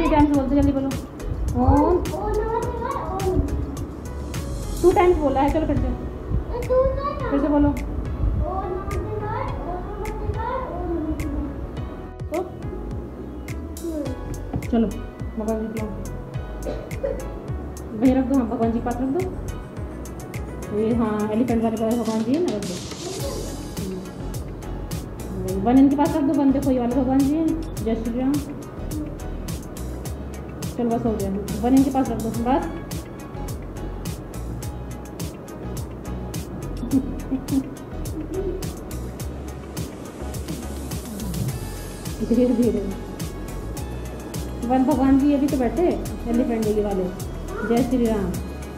3 times बोलते, जल्दी बोलो। ओम 2 टाइम्स बोला है, चलो फिर से बोलो। तो चलो भगवान जी वहीं रख दो। हाँ भगवान जी के पास रख दो। ये हाँ एलिफेंट वाले भगवान जी है ना, रख दो। वन इनके पास रख दो। वन देखो ये वाले भगवान जी हैं, जय श्री राम। चलो बस हो गया। वन इनके पास रख दो बस। धीरे धीरे। वन भगवान जी अभी तो बैठे एलिफेंट ये वाले, जय श्री राम।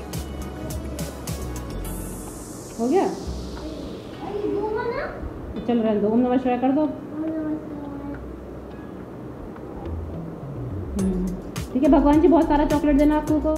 हो गया, चल रहने दो। ओम नमः शिवाय कर दो। ठीक है, भगवान जी बहुत सारा चॉकलेट देना आपको को।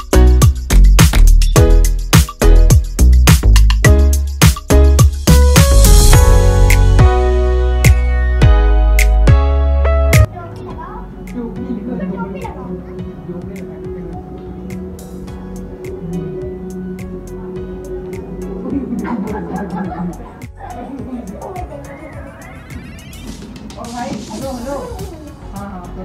हेलो हाँ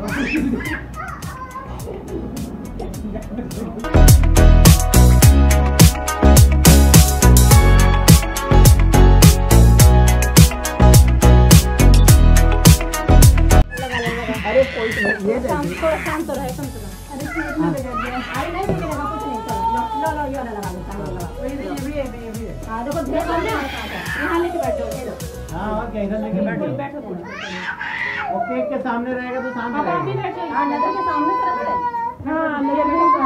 अरे कोई ये थोड़ा शांत रहे, शांत रहे। अरे नहीं मिलेगा कुछ नहीं, चलो लो ये वाला लगा लो। हाँ देखो यहाँ लेके बैठो। हाँ ओके, इधर लेके बैठो। वो केक के सामने रहेगा तो सामने रहेगा। हाँ नजर के सामने तरफ है। हाँ मेरे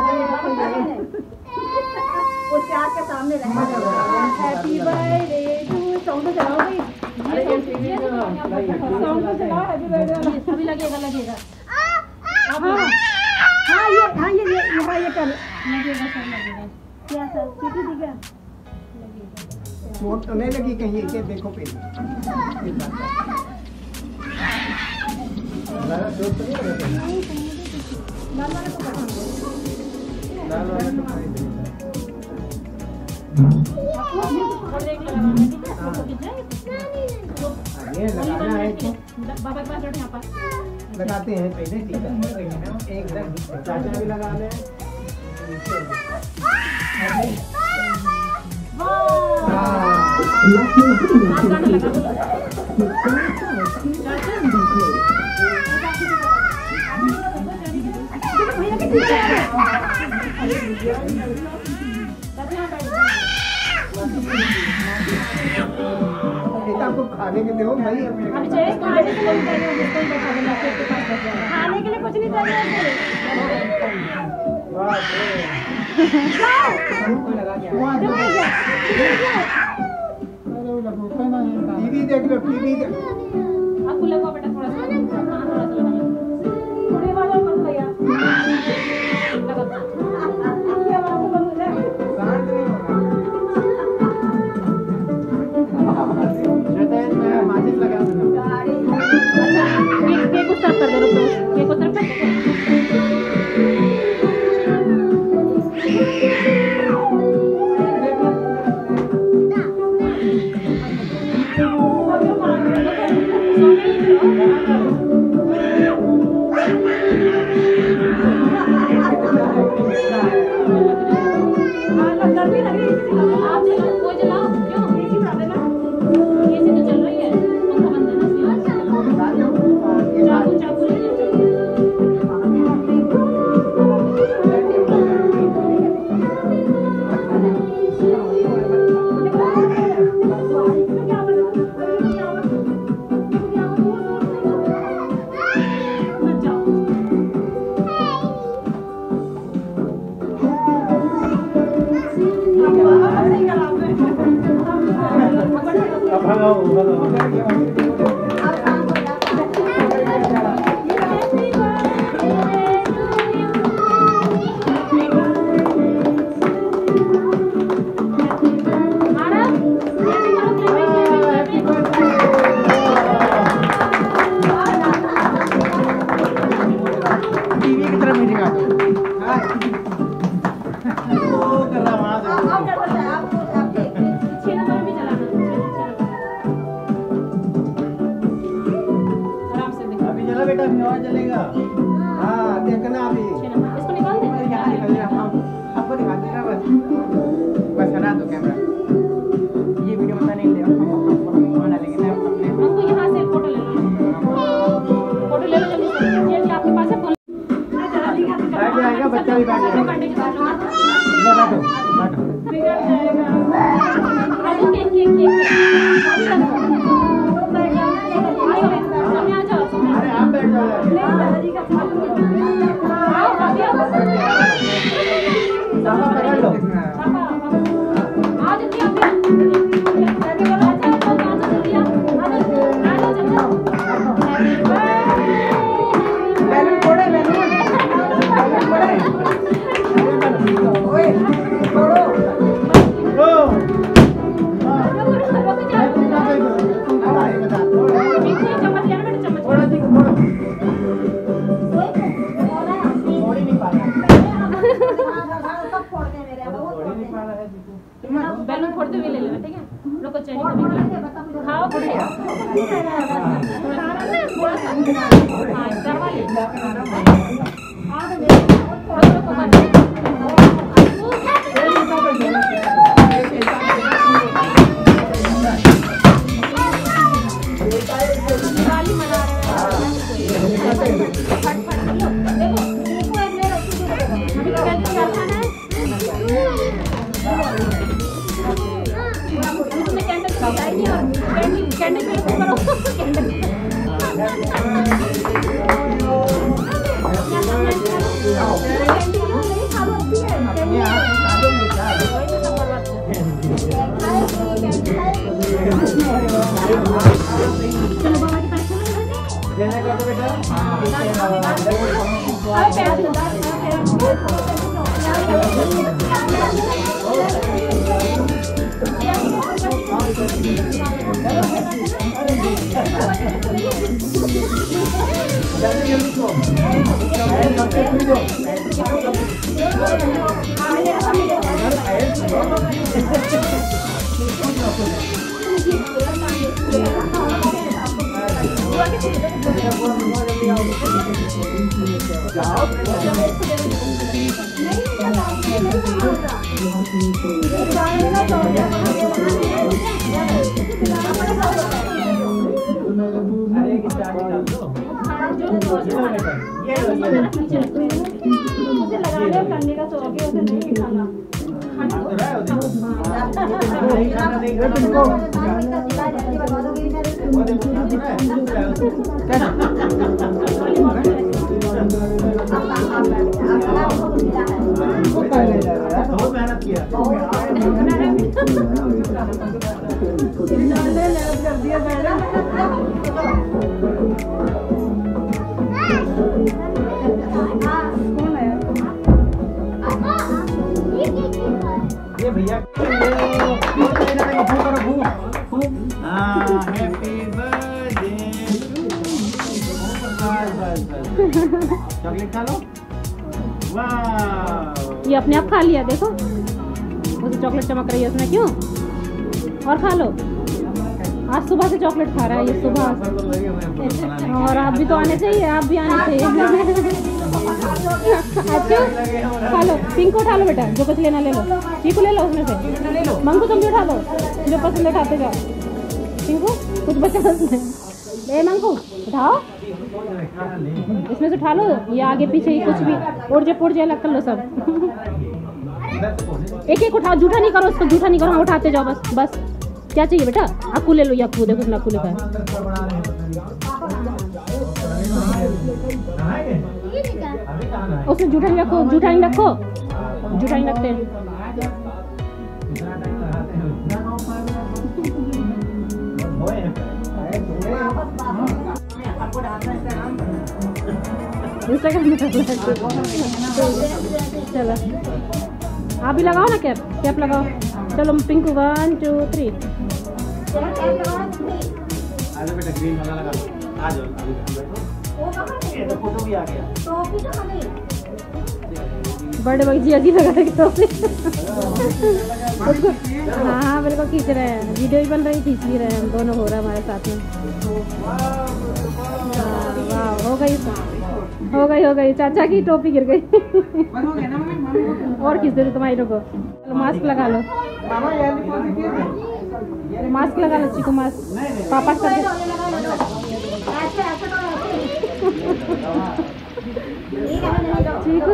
उसके आँख के सामने रहेगा। Happy birthday to. सॉन्ग तो चलाओ भाई, सॉन्ग तो चलाओ। हैप्पी बर्थडे अभी लगेगा लगेगा। हाँ ये हाँ ये कर लगेगा, सर लगेगा। क्या सर कितनी थी क्या? चोट तो नहीं लगी कहीं के? देखो पहले चोट तो नहीं लगी। लाल वाला तो पसंद है। लाल वाला तो ये लगाना है तो बाबा के पास बैठो। यहाँ पर लगाते हैं पहले, ठीक है। एक चाचा भी लगा ले। आपको खाने के लिए हो भाई? खाने के लिए कुछ नहीं चाहिए। टीवी देख लो, टीवी देख। आपको लगा बेटा थोड़ा सा थोड़ी वाला मत भैया माचिस लगा दो। केक को सर्व कर दो। केक को सर्व कर दो। बैठ जाएगा, बच्चा भी बैठ जाएगा। बैठो बैठो। अरे आप बैठ जाओ। पकड़ लो। बैलून फोड़ते हुए ले लेना, ठीक है? लोग को चाहिए खाओ दिवाली मना रहे कैंडल पे करो कैंडल बहुत मेहनत किया। ये भैया हैप्पी बर्थडे चॉकलेट खा लो। वाह ये अपने आप खा लिया, देखो उसे चॉकलेट चमक रही है उसमें, क्यों? और खा लो। आज सुबह से चॉकलेट खा रहा है ये सुबह। और आप भी तो आने चाहिए, आप भी आने चाहिए। अच्छा खा लो, पिंक उठा लो बेटा, जो कुछ लेना ले लो। चीकू ले लो उसमें से, मंगू तुम भी उठा लो, जो पसंद उठाते जाओ। पिंकू कुछ बचा उसमें, ए मंगू उठाओ, इसमें से उठा लो। ये आगे पीछे ही कुछ भी उड़ जाए अलग कर लो सब। एक एक उठाओ, जूठा नहीं करो उसको, जूठा नहीं करो, उठाते जाओ बस बस। क्या चाहिए बेटा? आकू ले लो, ये आकू देखो, आकू लेकर उसमें जूठा नहीं रखो, जूठा नहीं रखो, जूठा नहीं रखते। चलो आप भी लगाओ ना कैप, कैप लगाओ। चलो पिंकू 1 2 3 बेटा ग्रीन वाला लगा लो। आ जाओ ये तो फोटो भी आ गया। बर्थडे बॉय जी अजी लगा के टोपी उसको। हाँ बिल्कुल खींच रहे हैं, वीडियो भी बन रही, खींच भी रहे हैं, हम दोनों हो रहा है हमारे साथ में। वाह हो गई चाचा की टोपी गिर गई। और किस दे तुम्हारी को मास्क लगा लो, मास्क लगा लो चीकू, मास्क पापा कर ठीक है।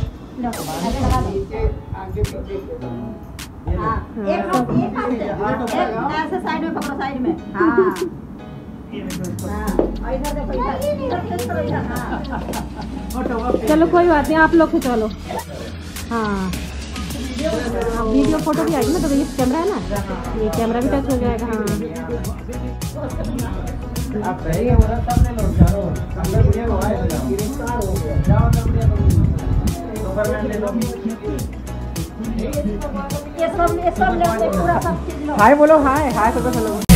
हाँ, एक हाथ ऐसे साइड में पकड़ो, साइड में। हाँ हाँ, और इधर देखो, इधर। हाँ, चलो कोई बात नहीं, आप लोग खिंचवा लो। हाँ वीडियो फोटो भी आएगी ना, तो ये कैमरा है ना, ये कैमरा भी टच हो जाएगा। हाँ आप सही है, बोला तब ले लो, चलो अंदर बढ़िया को आए जाओ अंदर बढ़िया को सुपरमैन ले लो। ये सब ले पूरा सब चीज लो। हाय बोलो, हाय हाय सबको चलो।